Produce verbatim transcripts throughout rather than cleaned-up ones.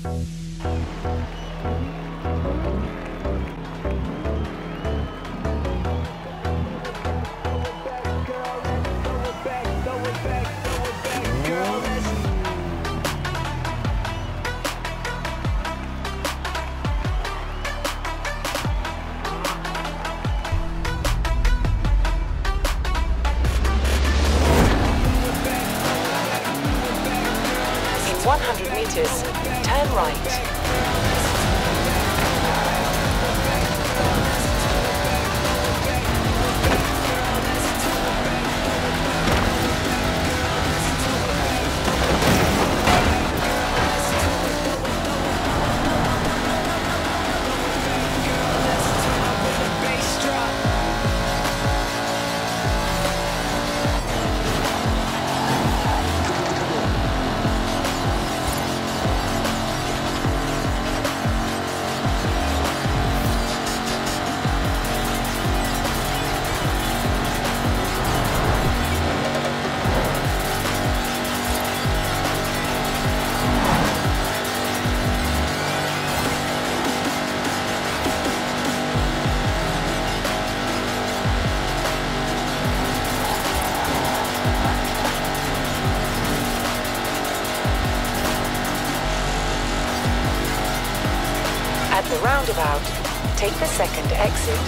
one hundred meters, turn right. At the roundabout, take the second exit.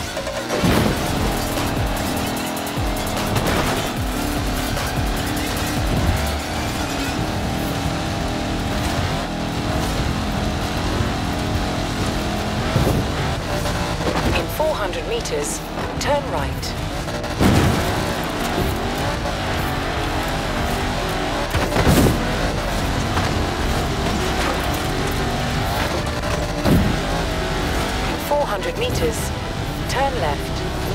In four hundred meters, turn right. four hundred meters, turn left.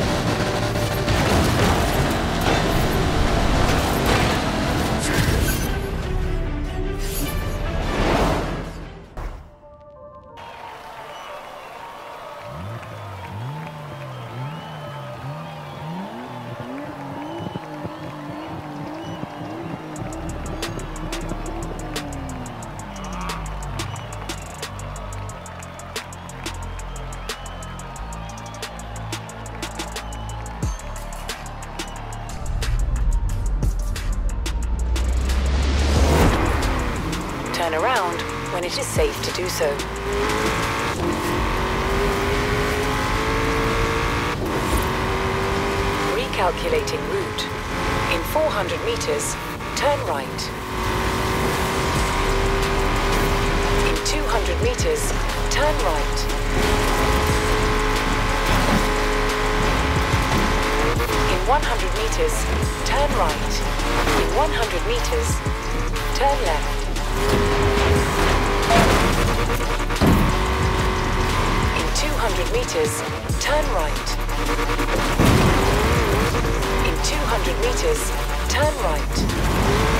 Turn around when it is safe to do so. Recalculating route. In four hundred meters, turn right. In two hundred meters, turn right. In one hundred meters, turn right. In one hundred meters, turn left. In two hundred meters, turn right. In two hundred meters, turn right.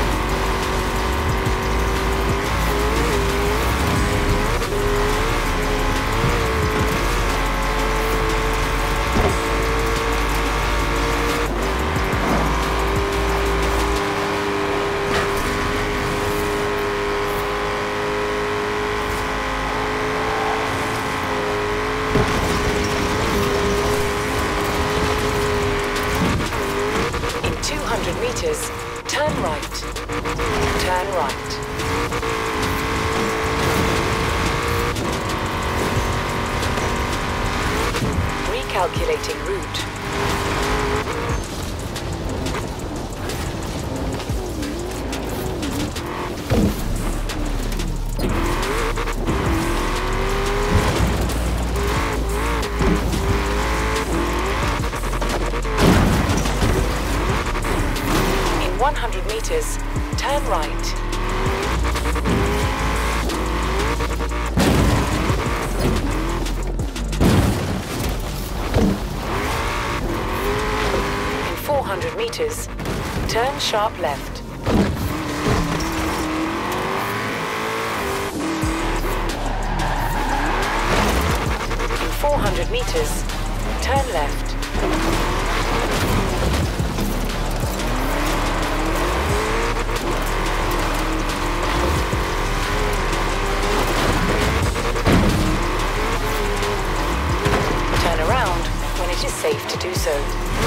Meters, turn right. Turn right. Recalculating route. one hundred meters, turn right. In four hundred meters, turn sharp left. In four hundred meters, turn left. safe to do so.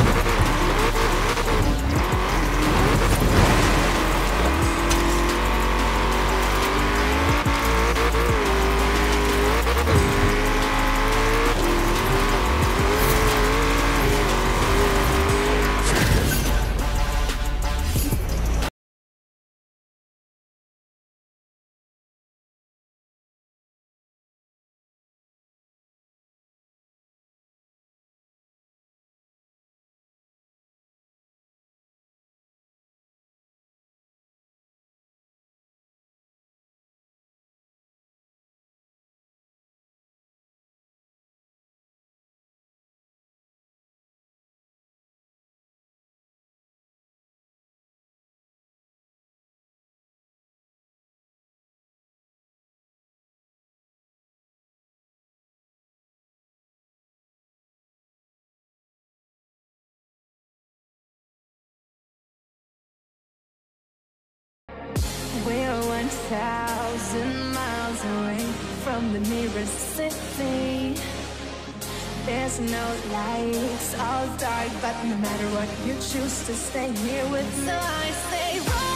We're one thousand miles away from the nearest city. There's no lights, all dark, but no matter what, you choose to stay here with me. So I say, run.